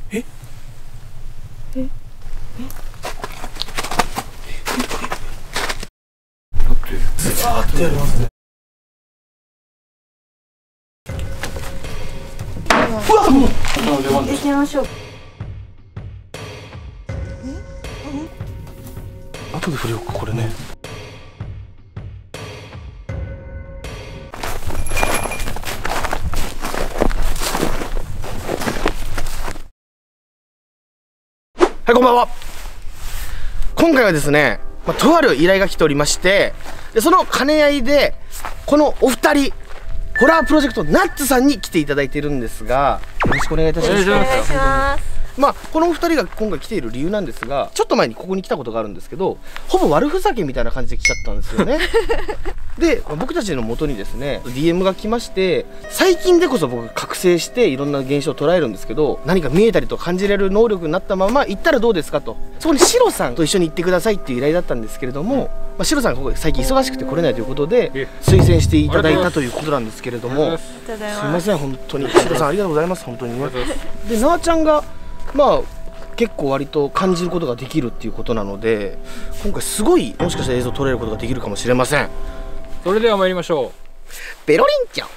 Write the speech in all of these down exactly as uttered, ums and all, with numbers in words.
えええだってザーッとやりますね。うわっ、もう行きましょう。 後で振りようか、これね。はい、こんばんは。今回はですね、まあ、とある依頼が来ておりまして、でその兼ね合いでこのお二人ホラープロジェクトナッツさんに来ていただいているんですが、よろしくお願いいたします。 お願いします。 まあこのお二人が今回来ている理由なんですが、ちょっと前にここに来たことがあるんですけど、ほぼ悪ふざけみたいな感じで来ちゃったんですよね。で、まあ、僕たちの元にですね ディーエム が来まして、最近でこそ僕覚醒していろんな現象を捉えるんですけど、何か見えたりと感じれる能力になったまま行ったらどうですかと、そこにシロさんと一緒に行ってくださいっていう依頼だったんですけれども、まあ、シロさんがここ最近忙しくて来れないということで推薦していただいたということなんですけれども、すいません本当にシロさんありがとうございます。本当にね。で、なあちゃんがまあ結構割と感じることができるっていうことなので、今回すごいもしかしたら映像を撮れることができるかもしれません。 それでは参りましょう。 ペロリンチョ。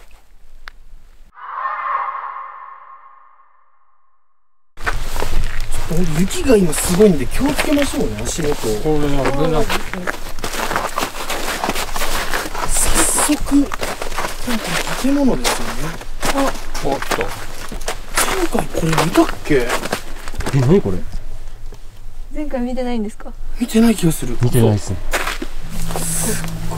雪が今すごいんで気をつけましょうね、足元。これは危ない。早速なんか建物ですよね。あ、 おっと。 前回これ見たっけ？ え、何これ？ 前回見てないんですか？ 見てない気がする。 見てないですね。 すっごい。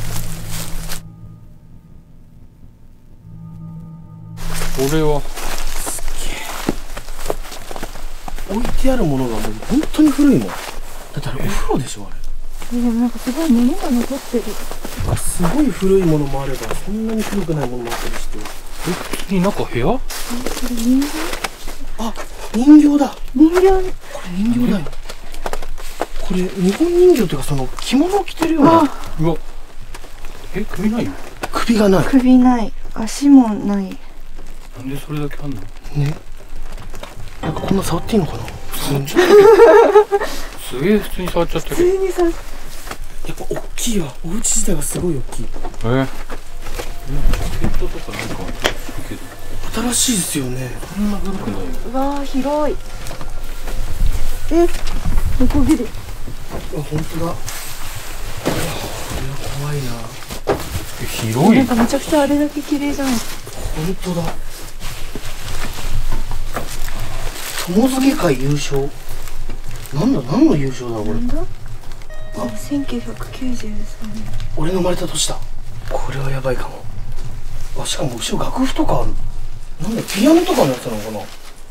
これはすげえ。置いてあるものがもう本当に古いもん。だってあれお風呂でしょ、あれ。 え、でもなんかすごい物が残ってる。 すごい古いものもあれば、そんなに古くないものもあったりして。 え、普通に中部屋？ え、これ人形？ あ、人形だ。 人形？ これ人形だよ。これ日本人形というか、その着物を着てるような。 うわ。え、首ないよ。 首がない。 首ない。足もない。 なんでそれだけあんの？ ね。なんかこんな触っていいのかな。 触っちゃったけど。すげえ普通に触っちゃったけど。 普通にさ。 やっぱ大きいわ。お家自体がすごい大きい。 えー、ジャケットとかなんかあるけど。 新しいですよね。 そんな古くないよ。 うわー、広い。え、ノコギリ。 あ、本当だ。これは怖いな。 え、広い。 なんかめちゃくちゃあれだけ綺麗じゃない。 本当だ。友付会優勝。なんだ、何の優勝だこれ。 なんだ？あ、せんきゅうひゃくきゅうじゅうさんねん。 俺の生まれた年だ。これはやばいかも。あ、しかも後ろ楽譜とかある。なんだ、ピアノとかのやつなのかな。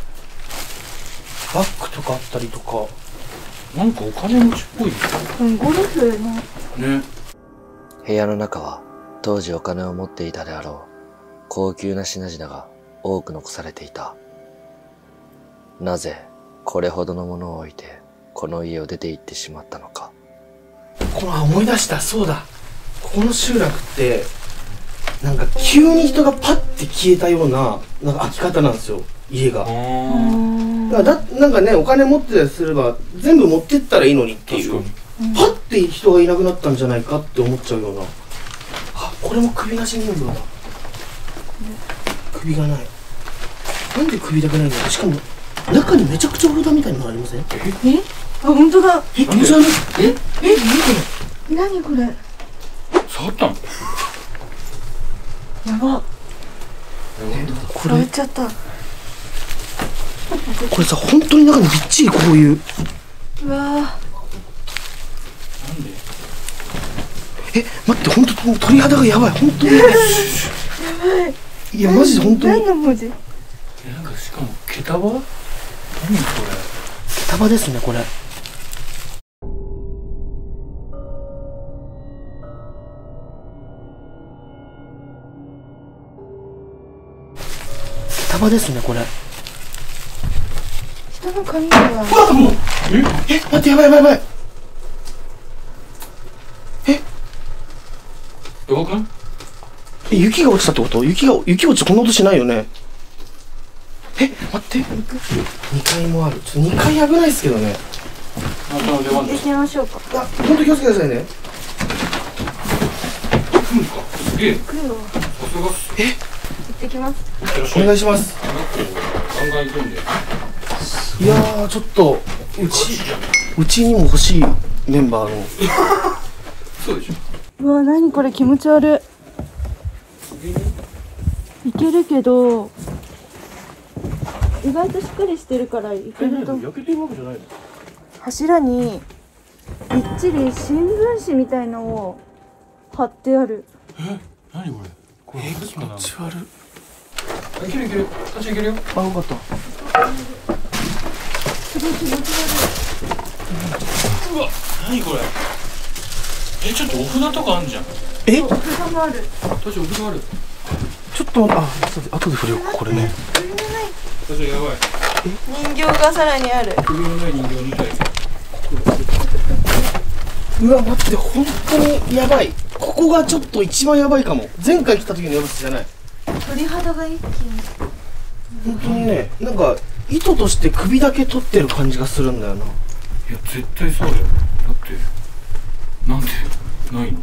バッグとかあったりとか。 なんかお金持ちっぽいよ。 うん、ゴルフの。 ね。 部屋の中は当時お金を持っていたであろう高級な品々が多く残されていた。なぜこれほどのものを置いてこの家を出て行ってしまったのか。 この、あ、思い出した。そうだ。ここの集落ってなんか急に人がパッて消えたようななんか開き方なんですよ、家が。だだなんかね、お金持ってたりすれば全部持ってったらいいのにっていう。パッて人がいなくなったんじゃないかって思っちゃうような。あ、これも首なし人形だ。首がない。なんで首だけないんだろう。しかも中にめちゃくちゃお札みたいなのありません？え？ え？あ、本当だ。 え、これじゃない？え？え？ 何これ？何これ？ 触ったの？ やば。 これ触っちゃった。 これさ、本当に中にびっちりこういう。 うわー。 なんで？ え、待って、本当に鳥肌がやばい。本当に。やばい。いや、マジで本当に。 何の文字？ え、なんかしかも桁は？何これ？ 桁場ですね、これ。桁場ですね、これ。 下の紙が。 うわ、もう。え、え、待って、やばいやばいやばい。え、 やばくない？ え、雪が落ちたってこと？雪が、雪落ちてこんな音しないよね。 え、待って、にかいもある。ちょっとにかい危ないですけどね。 あんたの出番行です。 ってみましょうか。 いや、ほんと気をつけてくださいね。 うんか、すげえ。 来るわ。 さすがっす。 行ってきます。 お願いします。 ガンガン行くんで。 いやー、ちょっと、うち、うちにも欲しいメンバーの。 そうでしょ。 うわ、何これ気持ち悪い。いけるけど、意外としっかりしてるからいけると。 焼けてるわけじゃないの？ 柱にびっちり新聞紙みたいのを貼ってある。 え、なにこれ。これ気持ち悪い。 いけるいける。立ちいけるよ。 あ、よかった。 すごい気持ち悪うわ、なにこれ。え、ちょっとお札とかあんじゃん。 え、 い。お札もある。 確かお札ある。 ちょっと、あ、後で、後で振るよ、これね。 確かやばい。 人形がさらにある。 首のない人形みたい。 うわ、待って、本当にやばい。ここがちょっと一番やばいかも。前回来た時のやばさじゃない。 鳥肌が一気に。 本当にね、なんか意図として首だけ取ってる感じがするんだよな。 いや、絶対そうだよ。だってなんでないの。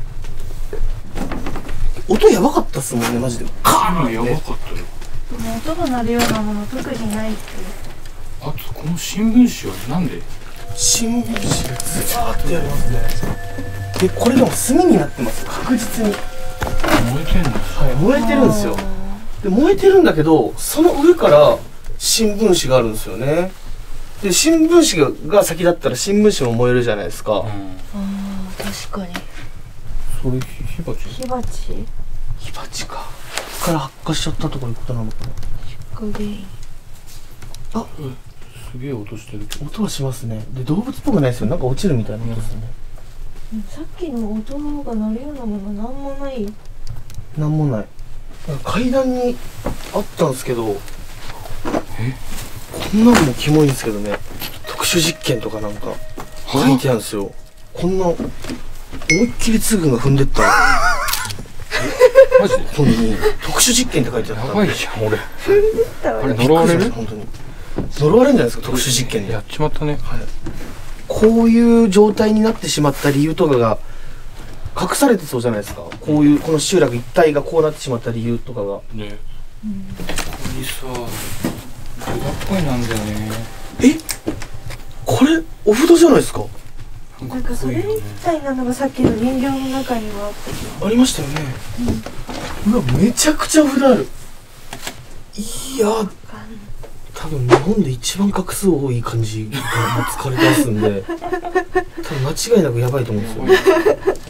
音やばかったっすもんね、マジで。カーンって。 やばかったよ。 でも音が鳴るようなもの特にないって。 あとこの新聞紙はなんで。 新聞紙がズバーってやりますね。で、これでも炭になってます、確実に。 燃えてんの。 はい、燃えてるんですよ。で、燃えてるんだけど、その上から新聞紙があるんですよね。で、新聞紙がが先だったら新聞紙も燃えるじゃないですか。 うん。 ああ、確かに。 それ火鉢。 火鉢。 火鉢か。ここから発火しちゃったとかいうことなのかな。 出火原因。 あ、 すげえ音してるけど。 音はしますね。で、動物っぽくないですよ。なんか落ちるみたいな音ですよね。 さっきの音が鳴るようなものなんもない。 なんもない。階段にあったんですけど、 え、 こんなんもキモいんですけどね。特殊実験とかなんか書いてあるんですよ。こんな思いっきりつぐんが踏んでったマジで本に特殊実験って書いてあった。 やばいじゃん俺。あれびっ呪われる。 くりしました本当に呪われるんじゃないですか、特殊実験で。 やっちまったね。 はい、こういう状態になってしまった理由とかが隠されてそうじゃないですか。こういうこの集落一帯がこうなってしまった理由とかがね。ここにさ、札っぽいなんだよね。 え、これお札じゃないですか。 なんかそれみたいなのがさっきの人形の中にはあったけど。 ありましたよね。うわ、めちゃくちゃ札ある。いや、多分日本で一番画数多い感じが疲れてますんで、多分間違いなくやばいと思うんですよ。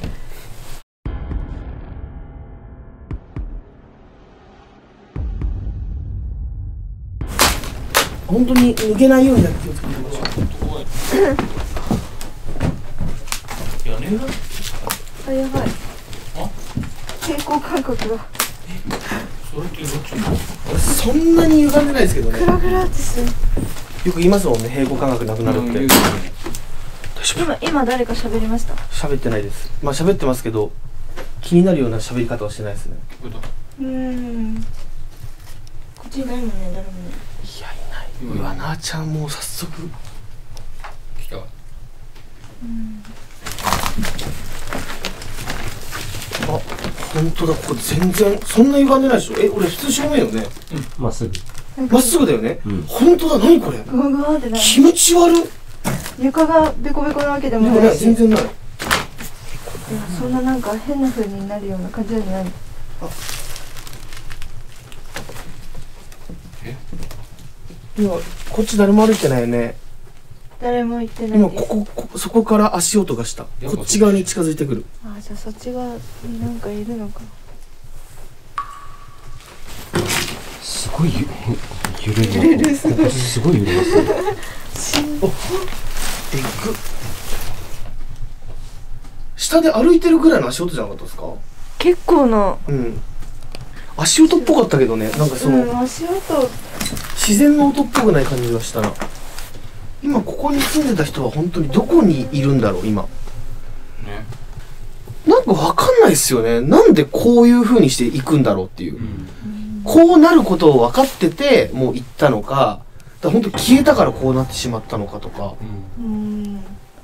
本当に抜けないようにだけ気をつけてみましょう。 屋根裏。 あ、やばい。 あ、 平行感覚がそれってどっちの。 そんなに歪んでないですけどね。 グラグラってする。 よく言いますもんね、平行感覚なくなるって。大丈夫？ 今今誰か喋りました？ 喋ってないです。まあ喋ってますけど、気になるような喋り方はしてないですね。 うーん。こっちいないもんね、誰もね。 いや、いない。うわ、なあちゃんもう早速。 来た。 あ、本当だ、ここ全然そんな歪んでないでしょ。え、俺普通正面よね。 うん、まっすぐ。 まっすぐだよね。 うん、 本当だ、何これ。 グワグワってない。 気持ち悪い。 床がベコベコなわけでもでもない、 ないし。 全然ない。 いや、そんななんか変な風になるような感じじゃない。 え？ 今こっち誰も歩いてないよね。 誰も行ってない今です。 ここ、こそこから足音がした。こっち側に近づいてくる。 あ、じゃあそっち側になんかいるのか。 すごいゆ揺れる。揺れる。ここすごい揺れますね。 お、えぐ。下で歩いてるぐらいの足音じゃなかったですか？ 結構な。 うん。足音っぽかったけどね、なんかその、 うん、足音。 自然の音っぽくない感じがしたな。今ここに住んでた人は本当にどこにいるんだろう今。 ね。 なんかわかんないですよね。なんでこういう風にしていくんだろうっていう。 うん、 こうなることを分かっててもう行ったのか、だ本当消えたからこうなってしまったのかとか。 うん。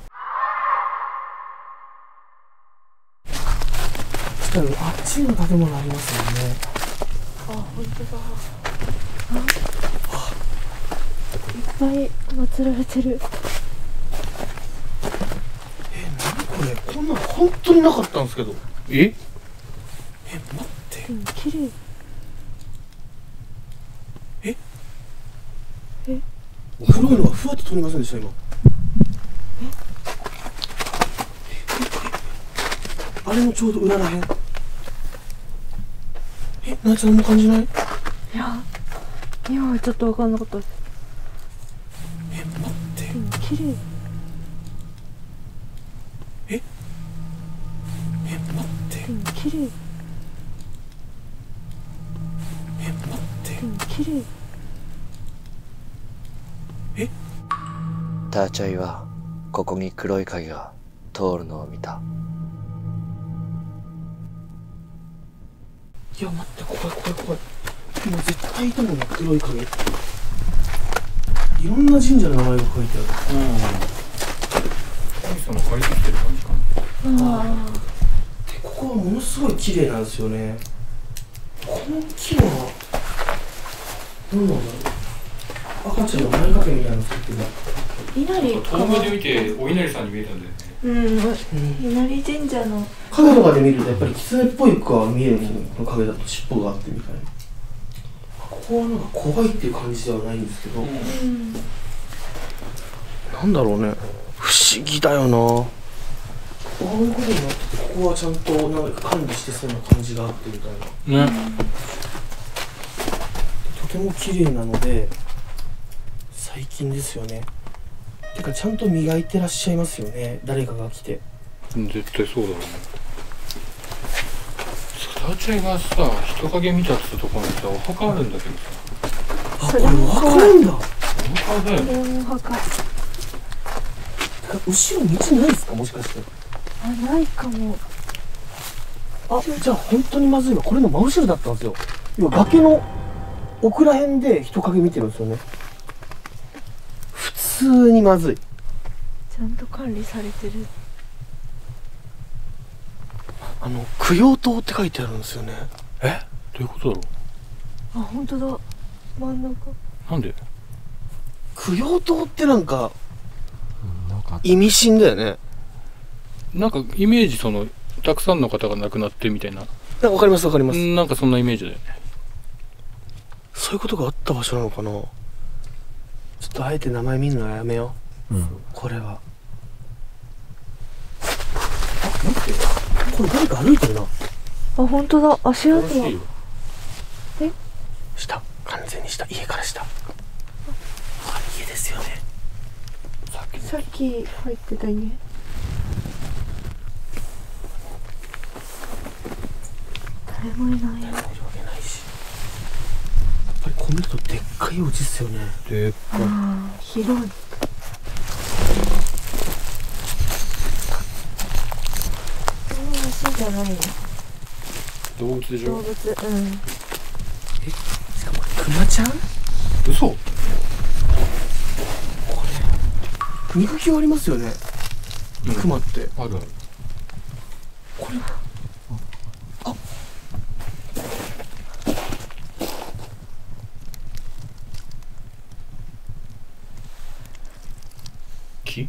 あっちにも建物ありますよね。 あ、本当だ。いっぱい祀られてる。 え、何これ、こんなの本当になかったんですけど。 ええ、待って。 うん、綺麗。 ええ黒いのがふわっと取りませんでした今。えあれのちょうど裏らへん。え、なあちゃんも感じない？ いや、今はちょっと分かんなかったです。 え、待って。 うん、綺麗。 ええ、待って。 うん、綺麗。 え、待って。 うん、綺麗。 えターチャイはここに黒い影が通るのを見た。 いや待って、怖い怖い怖い。もう絶対いたもんね、黒い影。いろんな神社の名前が書いてある。 うん神様借りてきてる感じかな。 あで、ここはものすごい綺麗なんですよね。この木は何なんだろう。赤ちゃんの前掛けみたいなの作ってる。 あ、稲荷か遠な。 目で見てお稲荷さんに見えたんだよね。 うん、稲荷神社の。 影とかで見るとやっぱり狐っぽい子は見えるもん。この影だと尻尾があってみたいな。ここはなんか怖いっていう感じではないんですけど、 うん。 なんだろうね、不思議だよな。こういうことになってて、ここはちゃんとなんか管理してそうな感じがあってみたいな。 ね。 とても綺麗なので最近ですよね。てかちゃんと磨いてらっしゃいますよね、誰かが来て。 絶対そうだろうね。ターチャイがさ、人影見たってところにさ、お墓あるんだけどさ。 あ、これお墓なんだ。 お墓だよね。 これもお墓。 てか後ろ道ないですか、もしかして。 あ、ないかも。 あ、じゃあ本当にまずいわ。これの真後ろだったんですよ。要は崖の奥ら辺で人影見てるんですよね。普通にまずい。 ちゃんと管理されてる。 あの供養塔って書いてあるんですよね。 えどういうことだろあ、本当だ。真ん中。 う。なんで供養塔ってなんかなんか意味深だよね。 なんかイメージその、たくさんの方が亡くなってみたいな。 あ、わかりますわかります。 なんかそんなイメージだよね。 そういうことがあった場所なのかな。ちょっとあえて名前見るのはやめよう。 うん。 これは。あ、待って。これ誰か歩いてるな。 あ、本当だ。足跡は。え？ 下。完全に下。家から下。あ、家ですよね。 さっき入ってた家。誰もいないよ。 誰もいるわけないし。やっぱりこう見るとでっかいお家ですよね。 でっかい。 ああ、広い。じゃないの。 動物でしょ。 動物、うん。 え、しかもこれクマちゃん？ 嘘。 これ肉球ありますよね。 うんクマってあるある。 これあ木？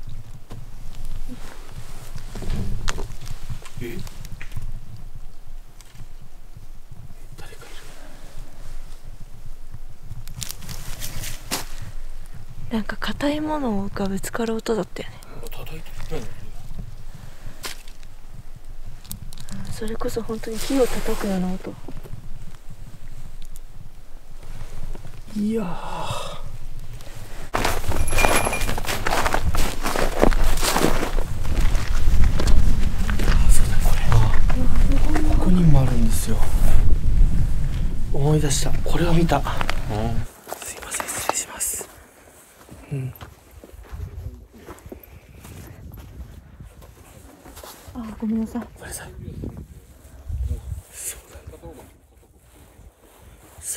え？ 誰かいる。 なんか硬いものがぶつかる音だったよね。 叩いてるくらいの。 それこそ本当に木を叩くような音。 いやー、そうだ、これここにもあるんですよ。思い出した。これは見た。すいません、失礼します。うん。 あ、ごめんなさい。 ごめんなさい。そうだ。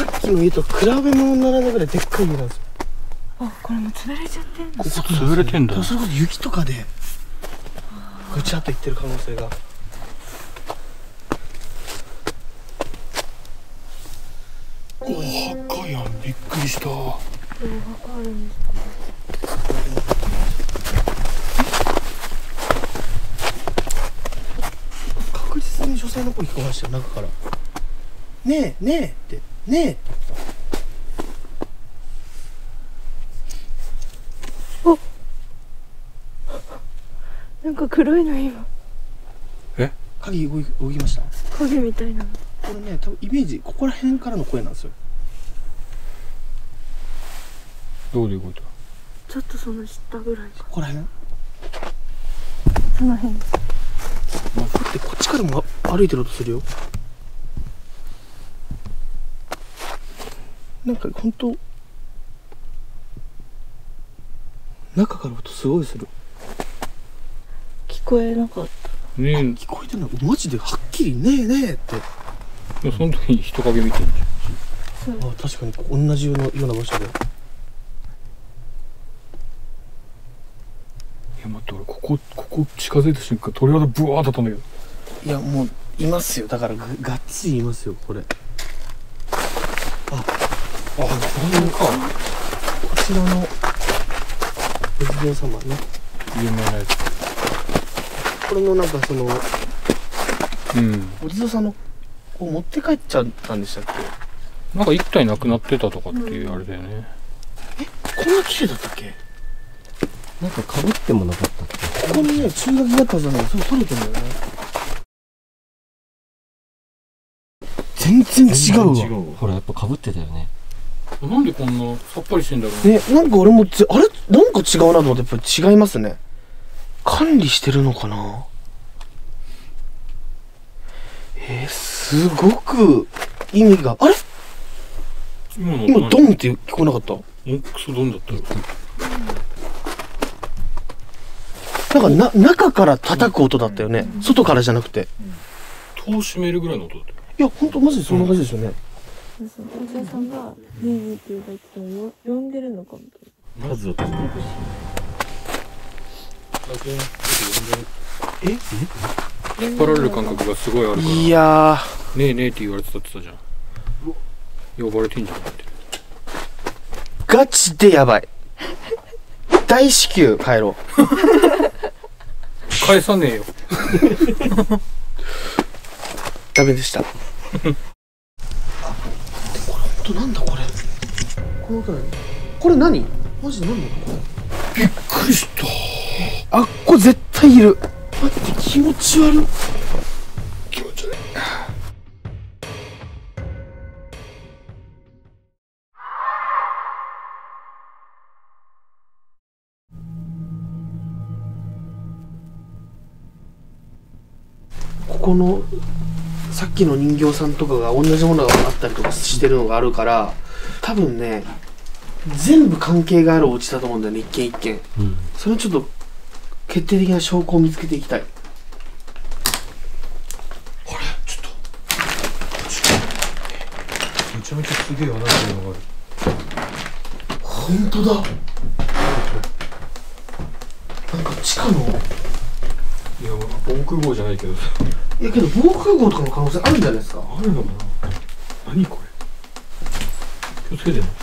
さっきの家と比べ物にならないぐらいでっかい家なんですよ。 あ、これも潰れちゃってんの。 ここ潰れてんだ。 それこそ雪とかでぐちゃっといってる可能性が。 おお、墓やん、びっくりした。 お墓あるんですか。 確実に女性の声聞こえましたよ、中から。ねえねえってねえってお、なんか黒いの今。 え、 鍵動き動きました。 影みたいなの。 これね、多分イメージここら辺からの声なんですよ。 どういうこと？ ちょっとその下ぐらいか。 ここら辺。 その辺。 だってこっちからも歩いてる音するよ。なんか本当中から音すごいする。 聞こえなかった。 ねえ、 聞こえてるのマジではっきりねえねえって。 でもその時に人影見てんじそう。 あ、確かに同じようなような場所で。 ゃん。いや待って、俺ここここ近づいた瞬間鳥肌ブワーだったんだけど。 いやもういますよ。だからががっつりいますよこれ。あ、 あ、これか。 こちらのお地蔵様ね。 有名なやつ。 これのなんかそのうん。 お地蔵さんのこう持って帰っちゃったんでしたっけ。 なんか一体なくなってたとかっていうあれだよね。 こんな綺麗だったっけ。 なんか被ってもなかったっけ。 ここにね中学だったじゃない。それ取れてるんだよね。全然違うわ。 ほらやっぱ被ってたよね。 なんでこんなさっぱりしてんだろうね、なんか俺もぜあれなんか違うなと思ってやっぱり違いますね。管理してるのかな。えー、すごく意味があれ今の今ドンって聞こえなかった？ おクソドンだったよ。 なんかな中から叩く音だったよね、外からじゃなくて。 戸を閉めるぐらいの音だったよ。 いやほんとマジでそんな感じですよね。 そうそう、お医者さんがねえねえって言うだけどよ呼んでるのかも。 まずは確かに。 え引っ張られる感覚がすごいあるから。 いやー。ねえねえって言われてたって言ったじゃん。呼ばれてんじゃんって。 ガチでやばい。大至急帰ろう。 返さねえよ。 ダメでした。あ、これほんとなんだこれ。この音何？これ何？マジで何だこれ。びっくりした。あっこ絶対いる。待って気持ち悪い。気持ち悪い。ここのさっきの人形さんとかが同じものがあったりとかしてるのがあるから、多分ね全部関係があるお家だと思うんだよね、一軒一軒、うん、それをちょっと決定的な証拠を見つけていきたい。あれちょっとめちゃめちゃすげえ穴がある。 本当だ。なんか地下の、 いや防空壕じゃないけどさ。 いやけど防空壕とかの可能性あるんじゃないですか。 あるのかな。何これ。気をつけてね。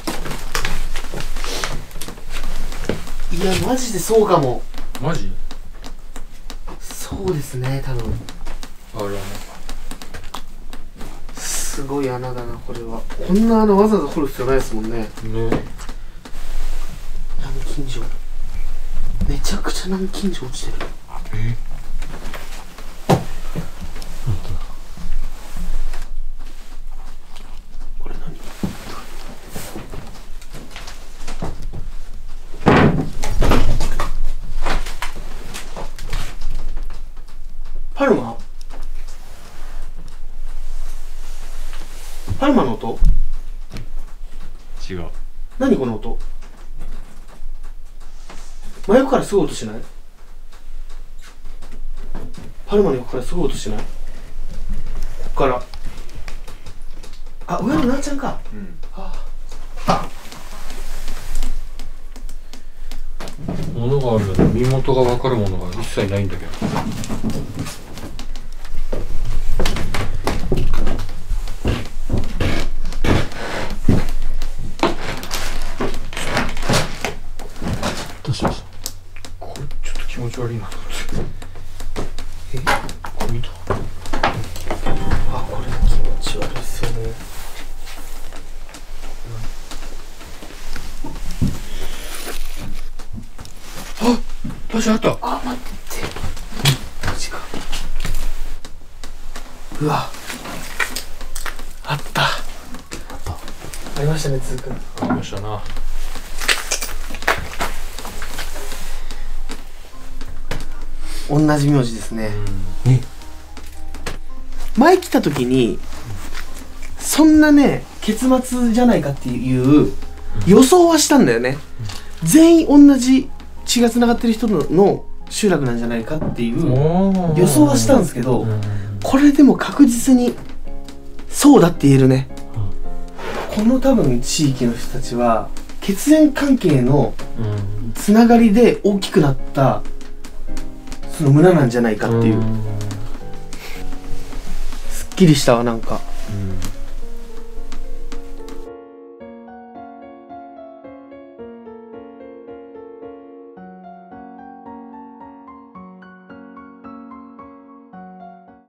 いやマジでそうかも。 マジ？ そうですね、多分。 あらね。 すごい穴だなこれは。こんな穴わざわざ掘る必要ないですもんね。ね。南京錠。めちゃくちゃ南京錠落ちてる。 え？ これ何？パルマ？パルマの音？ 違う。 何この音？真横からすごい音しない？パルマの横からすごい音しない？こっからあ、上のなーちゃんか。うん。はあ、 物があるんだね。身元が分かるものが一切ないんだけど。 どうしました？ これちょっと気持ち悪いなと思って。 え？ これ見た？ あ、これ気持ち悪いっすよね。 あ、場所あった。 あ、待って。マジか。うわ。あった。あった。ありましたね、つーくん。 ありましたな。 同じ名字ですね。 うん、え？ 前来た時にそんなね結末じゃないかっていう予想はしたんだよね。全員同じ血がつながってる人のの集落なんじゃないかっていう予想はしたんですけど、これでも確実にそうだって言えるね。この多分地域の人たちは血縁関係のつながりで大きくなったその村なんじゃないかっていう。すっきりしたわ、なんか。